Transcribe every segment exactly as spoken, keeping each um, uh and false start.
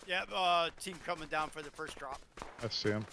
Yeah, uh, team coming down for the first drop. I see him.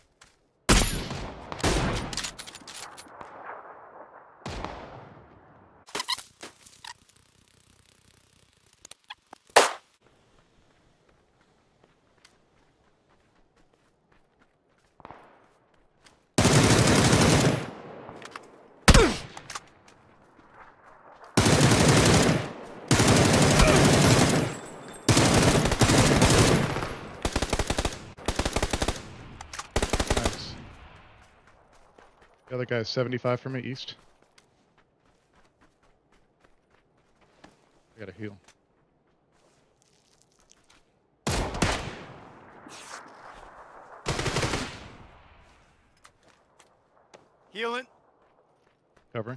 The other guy's seventy-five from me east. I gotta heal. Healing. Covering.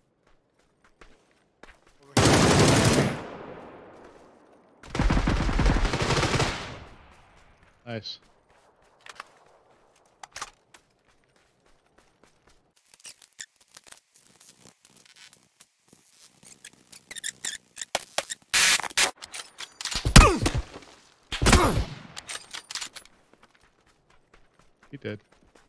Nice. He did.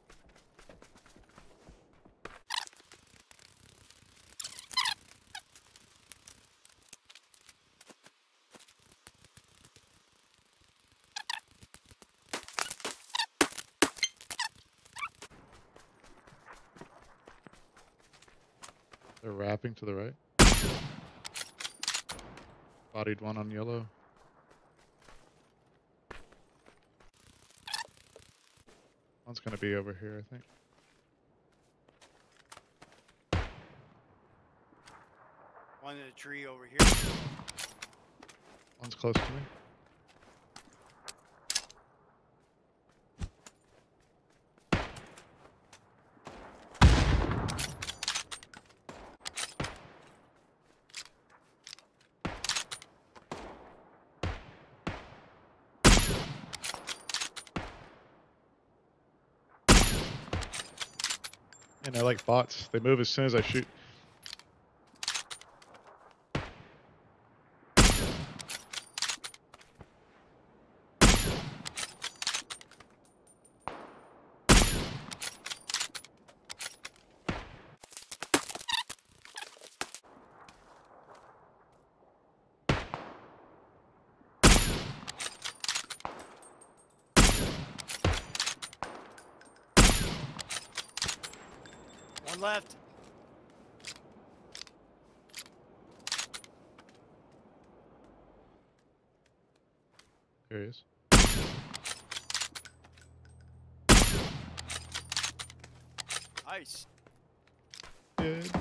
They're wrapping to the right. Bodied one on yellow. One's gonna be over here, I think. One in a tree over here. One's close to me. And they're like bots. They move as soon as I shoot. One left. There he is. Nice. Good.